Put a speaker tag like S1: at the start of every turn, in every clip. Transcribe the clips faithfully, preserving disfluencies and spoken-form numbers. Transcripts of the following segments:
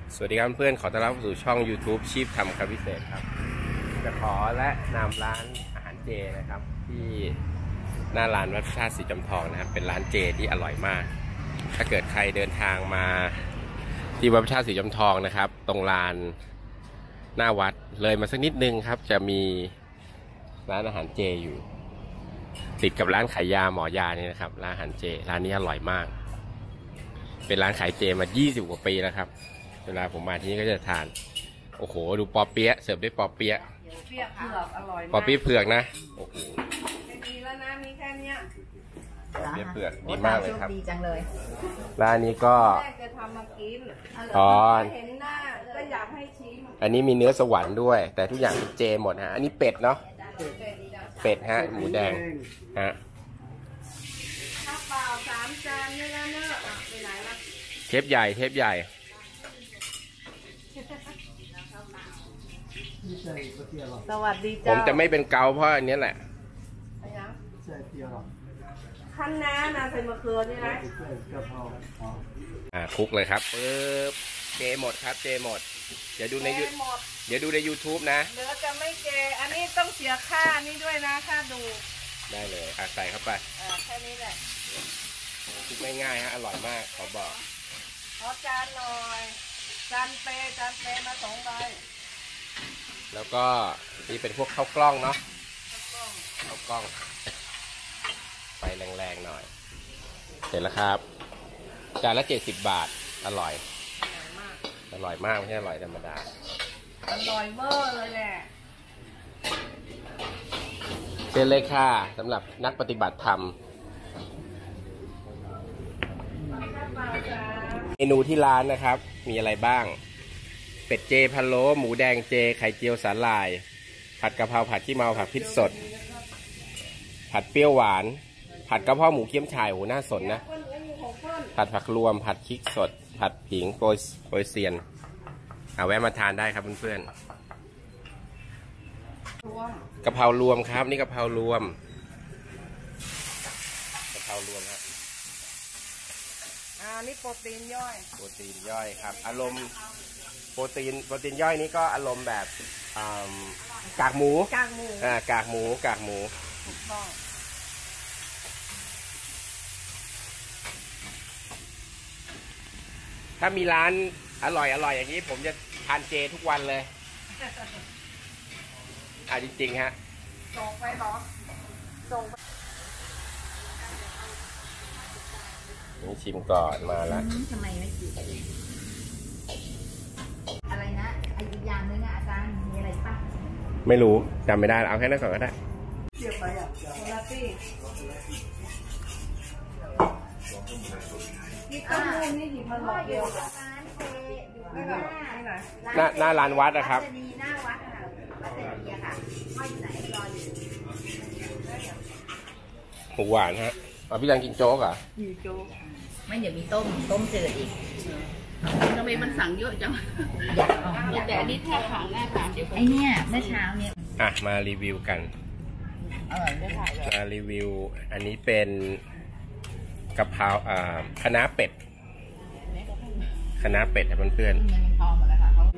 S1: สวัสดีครับเพื่อนขอต้อนรับสู่ช่อง YouTube ชีพทำครับพิเศษครับจะขอและนำร้านอาหารเจนะครับที่หน้าร้านวัดพระธาตุสีจำทองนะครับเป็นร้านเจที่อร่อยมากถ้าเกิดใครเดินทางมาที่วัดพระธาตุสีจำทองนะครับตรงลานหน้าวัดเลยมาสักนิดนึงครับจะมีร้านอาหารเจอยู่ติดกับร้านขายยาหมอยานี่นะครับร้านอาหารเจร้านนี้อร่อยมากเป็นร้านขายเจมายี่สิบกว่าปีแล้วครับเวลาผมมาที่นี่ก็จะทานโอ้โหดูปอเปี๊ยะเสิร์ฟด้วยปอเปี๊ยะ
S2: เปี๊ยะเผือกอร่อยมาก
S1: ปอเปี๊ยะเผือกนะโอ้โห
S2: ไม่มีแล้วนะมีแค่เนี้ย
S1: ปอเปี๊ยะเผือกดีมากเลยครับ
S3: ดีจังเลย
S1: ร้านนี้ก็
S2: แม่จะทำมากิน
S1: อ๋อ
S2: เห็นหน้าก็อยากให้ชิม
S1: อันนี้มีเนื้อสวรรค์ด้วยแต่ทุกอย่างเป็นเจหมดฮะอันนี้เป็ดเนาะเป็ดฮะหมูแดงฮะ
S2: ข้าวเปล่าสามจานนี่แล้วเนอะไปไหนล่ะ
S1: เทปใหญ่เทปใหญ่
S2: สวัสดี
S1: จ้าผมจะไม่เป็นเกาเพราะอันนี้แหละ
S2: ขั้นน้ำนะใส่มะเขือนี่นะ
S1: อ่าคลุกเลยครับปึ๊บเจหมดครับเจหมดเดี๋ยวดูในยูเดี๋ยวดูใน YouTube นะ
S2: เหลือจะไม่เจอันนี้ต้องเสียค่านี่ด้วยนะค่าดู
S1: ได้เลยอ่ะใส่เข้าไป
S2: อ่าแค่นี้แหละ
S1: คลุกง่ายๆฮะอร่อยมากขอบอก
S2: ขอจานหน่อยจานเปจานเปมาสองใบ
S1: แล้วก็นี่เป็นพวกข้าวกล้องเนาะข้าวกล้องไฟแรงๆหน่อยเสร็จแล้วครับจานละเจ็ดสิบบาทอร่อยอร่อยมากไม่ใช่อร่อยธรรมดา
S2: อร่อยเวอร์เลยแหละ
S1: เชิญเลยค่ะสำหรับนักปฏิบัติธรรมเมนูที่ร้านนะครับมีอะไรบ้างเป็ดเจพะโล้หมูแดงเจไข่เจียวสาหร่ายผัดกะเพราผัดขี้เมาผัดพริกสดผัดเปรี้ยวหวานผัดกะเพราหมูเกี๊ยมฉ่ายโหน่าสนนะผัดผักรวมผัดพริกสดผัดผิงโปรยโปรยเซียนเอาแวะมาทานได้ครับเพื่อนๆกะเพรารวมครับนี่กะเพรารวมกะเพรารวมครับ
S2: อ่านี่โปรตีนย่อย
S1: โปรตีนย่อยครับอารมณ์โปรตีนโปรตีนย่อยนี้ก็อารมณ์แบบกากหมู
S2: กากหมู
S1: อ่ากากหมูกากหมู
S2: ถูกต้อง
S1: ถ้ามีร้านอร่อยอร่อยอย่างนี้ผมจะทานเจทุกวันเลยอ่าจริงๆฮะ
S2: ส่งไปหรอส่งไป
S1: นี่ชิมก่อนมาแล้ว
S3: ทำไมไม่กินอะไรนะอีกอย่างนึงอ่ะอาจารย์มีอะไรป่ะ
S1: ไม่รู้จำไม่ได้เอาแค่นั้นก่อนก็ได้
S2: เทียบไปอ่ะโคลาตี้นี่ต้มมูนนี่หยิบมาหลอดเดียว
S1: หน้าหน้าร้านวัดนะครับ
S3: หน้าวัดค่ะวัดเจดีย์ค่ะห้อยอยู่ไหนรออยู่
S1: หมูหวานฮะเอาพี่ยังกินโจ๊กอ่ะ
S2: อยู่โจ๊ก
S3: ไม่เดี๋ยวมีต้มต้มเจออีก
S2: ทำไมมันสั่งเยอะจังแต่อันนี้แค่ขังแน่ค่ะ
S3: ไอเนี่ยเมื่อเช้าเนี่ย
S1: อ่ะมารีวิวกัน
S2: เออได้ถ่ายเลย
S1: มารีวิวอันนี้เป็นกะเพราอ่าคะน้าเป็ดคะน้าเป็ดนะเพื่อน
S2: ๆยังพอหมดแล้วค่ะเขา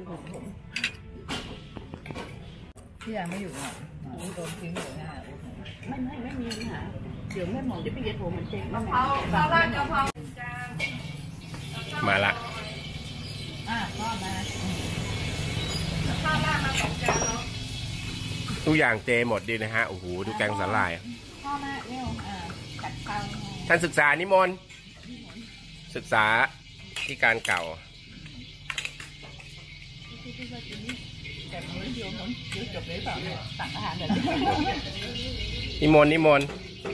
S2: พี่ยังไม่อยู่อ่ะโดนทิ้งอยู่นะไม่ไม่ไม่มีปัญหาเดี๋ยวแม่หมอจะไปเย็ดโถมันเจ๊งกะเพราซาลาดกะเพรา
S1: มาละ
S2: อ่าพ่อมาซาลาดมาสองจานแล้ว
S1: ทุกอย่างเจหมดดีนะฮะโอ้โหดูแกงสาหร่าย
S2: พ่อมาเนี่ยอ่ากัดข้าว
S1: ท่านศึกษานิมนต์ศึกษาที่การเก่านิมนต์นิมนต์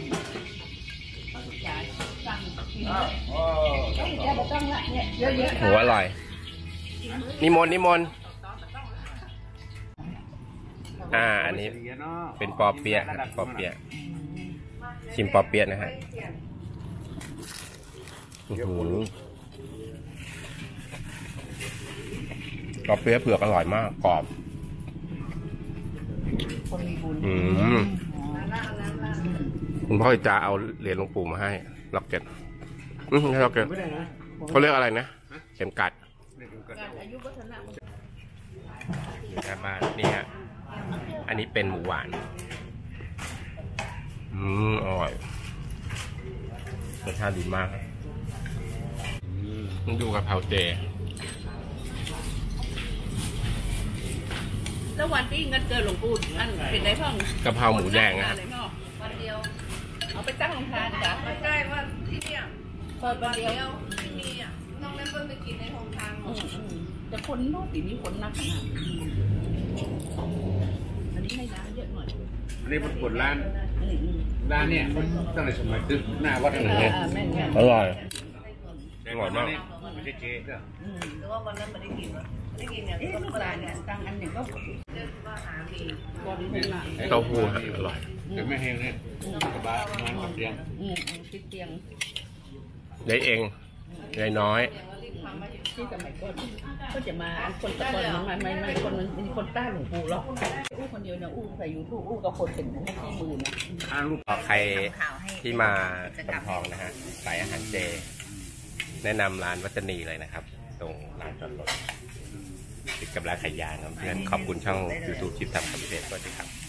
S1: โหอร่อยนิมนต์นิมนต์อ่าอันนี้เป็นปอเปี๊ยะครับปอเปี๊ยะชิมปอเปี๊ยะนะฮะโอ้โหปอเปี๊ยะเผือกอร่อยมากกรอบอืมคุณพ่อจะเอาเหรียญหลวงปู่มาให้ล็อกเก็ตอืมล็อกเก็ตเขาเรียกอะไรนะเข็มกัด
S2: การอายุวัฒนะ
S1: หน้าบ้านนี่ฮะอันนี้เป็นหมูหวานอืมอร่อยรสชาติดีมากมันดูกะเพราเจ
S2: แล้ววันที่เงินเกินหลวงปู่อันเป็นไรพ่อง
S1: กะเพราหมูแดงนะ
S2: วันเดียวเอาไปตั้งโรงทานจ้ะไม่ใช่ว่าที่เนี่ยเปิดวันเดียวที่นี่อ่ะน้องแม่เปิ้ลไปกินในโรงทานแต่คนนอกปีนี้คนนักขนาดอันนี้ให้ร้านเยอะหน่อย
S4: อันนี้มันกดร้านร้านเนี่ยมันตั้งแต่สมัยตึกหน้าวัดอะไรเนี่ย
S1: อร่อยอร่อยมาก
S4: ไม่ใช่เจ๊ก็
S2: หรือว่าวันนั้นไม่ได้กินวะได้กินเนี่ยก็ลูกหลานเนี่ยตั้งอันหนึ่งก็
S1: เต้าหู้อร่อย
S4: แต่ไม่เฮงเนี่ยสบายนอนกับเตียง
S2: ติดเตียง
S1: ได้เองได้น้อย
S2: ที่สมัยก่อนก็จะมาคนตะกอนมันไม่ไม่คนมันมีคนต้าหลวงปู่หรอกอู้คนเดียวนะอู้ใส่ยูทูบอู้กับคนเป็นไม่ที่มือนะ
S1: พอใครที่มาจำทองนะฮะสายอาหารเจแนะนำร้านวัฒนีเลยนะครับตรงร้านจอดรถติดกับร้านขายยางครับเพื่อนขอบคุณช่อง ยูทูบ ชิปทำกับพิเศษด้วยครับ